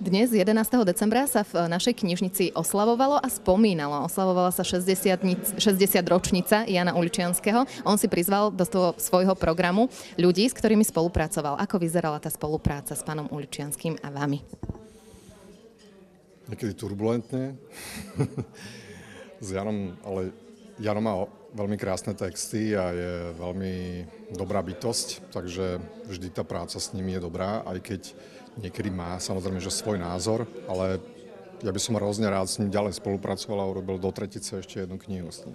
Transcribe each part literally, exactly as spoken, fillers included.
Dnes, jedenásteho decembra, sa v našej knižnici oslavovalo a spomínalo. Oslavovala sa šesťdesiata ročnica Jána Uličianskeho. On si prizval do toho svojho programu ľudí, s ktorými spolupracoval. Ako vyzerala tá spolupráca s pánom Uličianským a vami? Niekedy turbulentne. S Janom, ale Jano má veľmi krásne texty a je veľmi dobrá bytosť, takže vždy tá práca s ním je dobrá, aj keď niekedy má samozrejme, že svoj názor, ale ja by som hrozne rád s ním ďalej spolupracoval a urobil do tretice ešte jednu knihu s ním.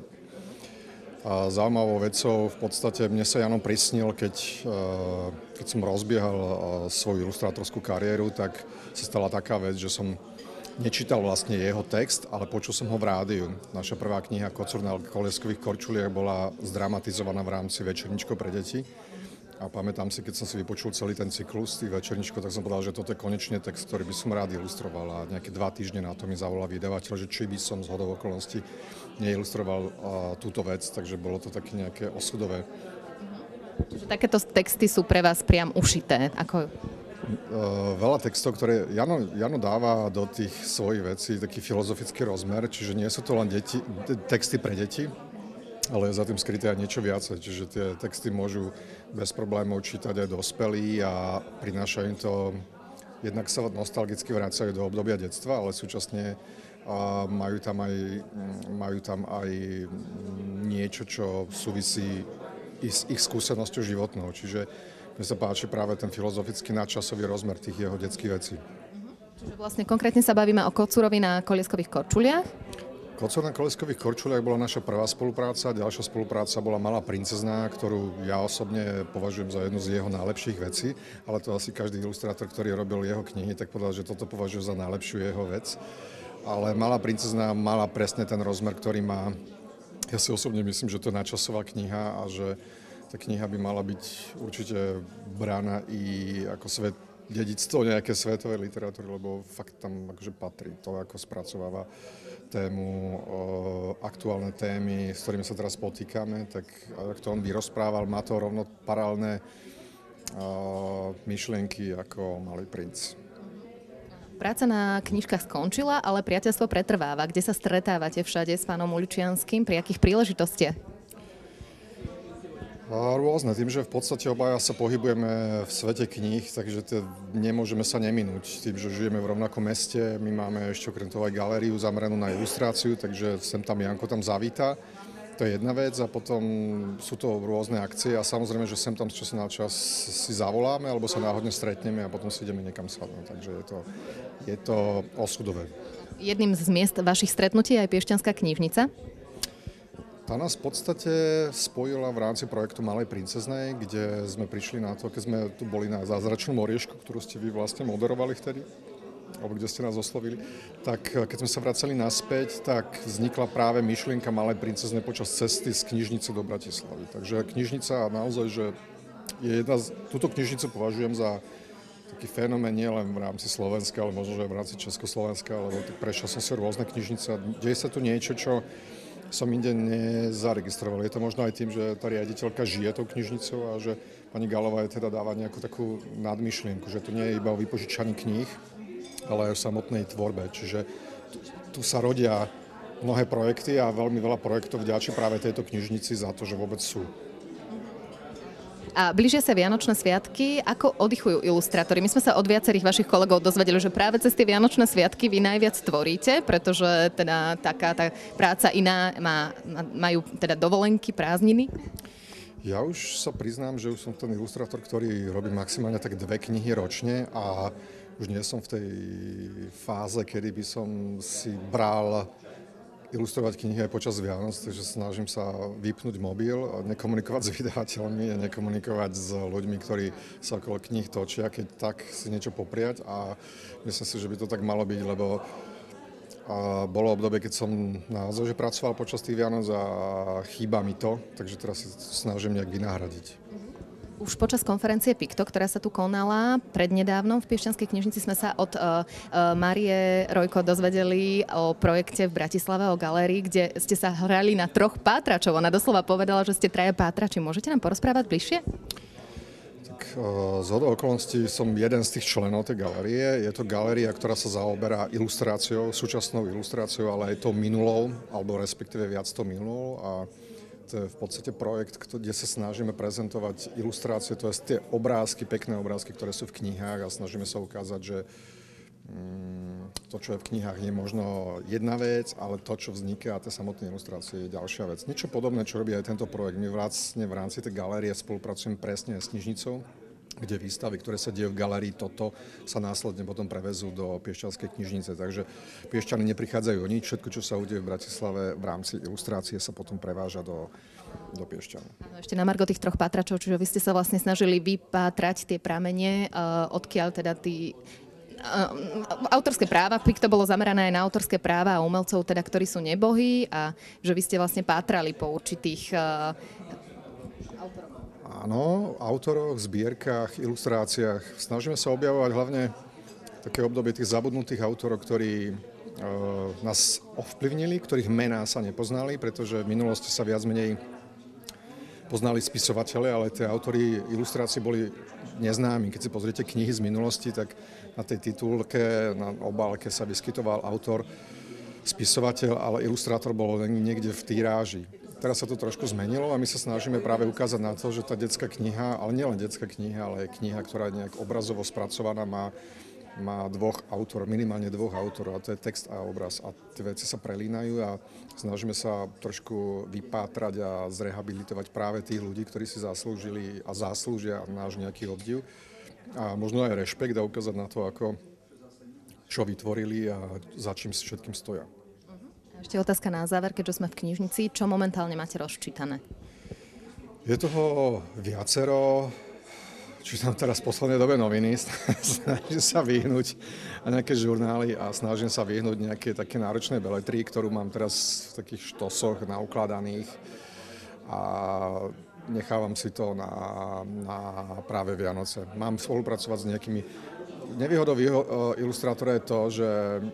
A zaujímavou vecou v podstate mne sa Jano prisnil, keď, keď som rozbiehal svoju ilustrátorskú kariéru, tak sa stala taká vec, že som nečítal vlastne jeho text, ale počul som ho v rádiu. Naša prvá kniha Kocúr na kolieskových korčuliach bola zdramatizovaná v rámci Večerníčko pre deti. A pamätám si, keď som si vypočul celý ten cyklus tých večerníčkov, tak som povedal, že toto je konečne text, ktorý by som rád ilustroval. A nejaké dva týždne na to mi zavolal vydavateľ, že či by som z hodou okolností neilustroval uh, túto vec, takže bolo to také nejaké osudové. Čiže takéto texty sú pre vás priam ušité? Ako... Uh, veľa textov, ktoré Jano, Jano dáva do tých svojich vecí, taký filozofický rozmer, čiže nie sú to len deti, texty pre deti, ale je za tým skryté aj niečo viacej, čiže tie texty môžu bez problémov čítať aj dospelí a prinášajú im to, jednak sa nostalgicky vracajú do obdobia detstva, ale súčasne uh, majú tam aj, majú tam aj niečo, čo súvisí i s ich skúsenosťou životnou, čiže mne sa páči práve ten filozofický nadčasový rozmer tých jeho detských vecí. Čiže vlastne konkrétne sa bavíme o Kocúrovi na kolieskových korčuliach? Kocúr na kolieskových korčuliach bola naša prvá spolupráca, ďalšia spolupráca bola Malá princezná, ktorú ja osobne považujem za jednu z jeho najlepších vecí, ale to asi každý ilustrátor, ktorý robil jeho knihy, tak povedal, že toto považuje za najlepšiu jeho vec. Ale Malá princezná mala presne ten rozmer, ktorý má. Ja si osobne myslím, že to je nadčasová kniha a že tá kniha by mala byť určite brána i ako svet, dedičstvo nejaké svetovej literatúry, lebo fakt tam akože patrí to, ako spracováva tému, o, aktuálne témy, s ktorými sa teraz potýkame, tak ak to on vyrozprával, má to rovno paralelné o, myšlienky ako Malý princ. Práca na knižkách skončila, ale priateľstvo pretrváva. Kde sa stretávate všade s pánom Uličianským? Pri akých príležitostiach? Rôzne. Tým, že v podstate obaja sa pohybujeme v svete kníh, takže to nemôžeme sa neminúť. Tým, že žijeme v rovnakom meste, my máme ešte okrem toho aj galériu zameranú na ilustráciu, takže sem tam Janko tam zavíta. To je jedna vec a potom sú to rôzne akcie a samozrejme, že sem tam z času na čas si zavoláme alebo sa náhodne stretneme a potom si ideme niekam sadnúť. Takže je to, je to osudové. Jedným z miest vašich stretnutí je aj Piešťanská knižnica? Tá nás v podstate spojila v rámci projektu Malej princeznej, kde sme prišli na to, keď sme tu boli na Zázračnom oriešku, ktorú ste vy vlastne moderovali vtedy, alebo kde ste nás oslovili, tak keď sme sa vracali naspäť, tak vznikla práve myšlienka Malej princeznej počas cesty z knižnice do Bratislavy. Takže knižnica naozaj, že je jedna z, túto knižnicu považujem za taký fenomén nie len v rámci Slovenska, ale možno aj v rámci Československa, lebo prešiel som si rôzne knižnice a deje sa tu niečo, čo som inde nezaregistroval. Je to možno aj tým, že tá riaditeľka žije tou knižnicou a že pani Galová je teda dáva nejakú takú nadmyšlienku, že to nie je iba o vypožičaní kníh, ale aj o samotnej tvorbe. Čiže tu, tu sa rodia mnohé projekty a veľmi veľa projektov vďačí práve tejto knižnici za to, že vôbec sú. A blížia sa Vianočné sviatky. Ako oddychujú ilustrátori? My sme sa od viacerých vašich kolegov dozvedeli, že práve cez tie Vianočné sviatky vy najviac tvoríte, pretože teda taká tá práca iná má, majú teda dovolenky, prázdniny. Ja už sa priznám, že už som ten ilustrátor, ktorý robí maximálne tak dve knihy ročne a už nie som v tej fáze, kedy by som si bral ilustrovať knihy aj počas Vianoc, takže snažím sa vypnúť mobil, nekomunikovať s vydavateľmi, nekomunikovať s ľuďmi, ktorí sa okolo kníh točia, keď tak si niečo popriať a myslím si, že by to tak malo byť, lebo a bolo obdobie, keď som naozaj že pracoval počas tých Vianoc a chýba mi to, takže teraz sa snažím nejak vynahradiť. Už počas konferencie Pikto, ktorá sa tu konala prednedávnom v Piešťanskej knižnici, sme sa od uh, uh, Márie Rojko dozvedeli o projekte v Bratislave, o galérii, kde ste sa hrali na troch pátračov. Ona doslova povedala, že ste traja pátrači. Môžete nám porozprávať bližšie? Tak Tak z hodou okolností som jeden z tých členov tej galérie. Je to galéria, ktorá sa zaoberá ilustráciou, súčasnou ilustráciou, ale aj tou minulou, alebo respektíve viac tou minulou. A to je v podstate projekt, kde sa snažíme prezentovať ilustrácie, to je tie obrázky, pekné obrázky, ktoré sú v knihách a snažíme sa ukázať, že to, čo je v knihách, je možno jedna vec, ale to, čo vzniká a tie samotné ilustrácie, je ďalšia vec. Niečo podobné, čo robí aj tento projekt. My vlastne v rámci tej galérie spolupracujeme presne s knižnicou, kde výstavy, ktoré sa dejú v galérii toto, sa následne potom prevezú do Piešťanskej knižnice. Takže Piešťany neprichádzajú o nič, všetko, čo sa udeje v Bratislave v rámci ilustrácie, sa potom preváža do, do Piešťan. Ešte na margo tých troch pátračov, čiže vy ste sa vlastne snažili vypátrať tie pramene, odkiaľ teda tí autorské práva, to bolo zamerané aj na autorské práva a umelcov, teda, ktorí sú nebohí a že vy ste vlastne pátrali po určitých uh, autoroch. Áno, autoroch, zbierkach, ilustráciách. Snažíme sa objavovať hlavne také obdobie tých zabudnutých autorov, ktorí uh, nás ovplyvnili, ktorých mená sa nepoznali, pretože v minulosti sa viac menej poznali spisovateľe, ale tie autori ilustrácií boli neznámi. Keď si pozriete knihy z minulosti, tak na tej titulke, na obálke sa vyskytoval autor, spisovateľ, ale ilustrátor bol niekde v tiráži. Teraz sa to trošku zmenilo a my sa snažíme práve ukázať na to, že tá detská kniha, ale nielen detská kniha, ale aj kniha, ktorá je nejak obrazovo spracovaná, má má dvoch autorov, minimálne dvoch autorov, a to je text a obraz. A tie veci sa prelínajú a snažíme sa trošku vypátrať a zrehabilitovať práve tých ľudí, ktorí si zaslúžili a zaslúžia náš nejaký obdiv. A možno aj rešpekt a ukázať na to, ako čo vytvorili a za čím si všetkým stoja. Ešte otázka na záver, keďže sme v knižnici. Čo momentálne máte rozčítané? Je toho viacero. Čítam teraz v poslednej dobe noviny, snažím sa vyhnúť a nejaké žurnály a snažím sa vyhnúť nejaké také náročné beletrii, ktorú mám teraz v takých štosoch naukladaných a nechávam si to na, na práve Vianoce. Mám spolupracovať s nejakými... Nevýhodou ilustrátora je to, že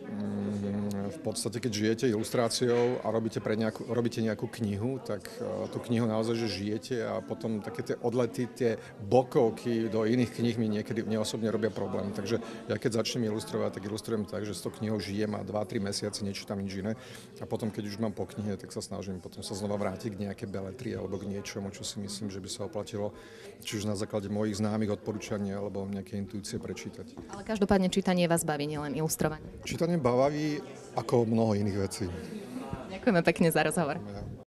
v podstate, keď žijete ilustráciou a robíte, pre nejakú, robíte nejakú knihu, tak tú knihu naozaj, že žijete a potom také tie odlety, tie bokovky do iných kníh mi niekedy mne osobne robia problém. Takže ja keď začnem ilustrovať, tak ilustrujem tak, že s tou knihou žijem a dva tri mesiace nečítam nič iné. A potom, keď už mám po knihe, tak sa snažím potom sa znova vrátiť k nejaké beletrii alebo k niečomu, čo si myslím, že by sa oplatilo, či už na základe mojich známych odporúčaní alebo nejaké intuície prečítať. Ale každopádne čítanie vás baví, nielen ilustrovanie. Čítanie baví ako mnoho iných vecí. Ďakujeme pekne za rozhovor. Ja.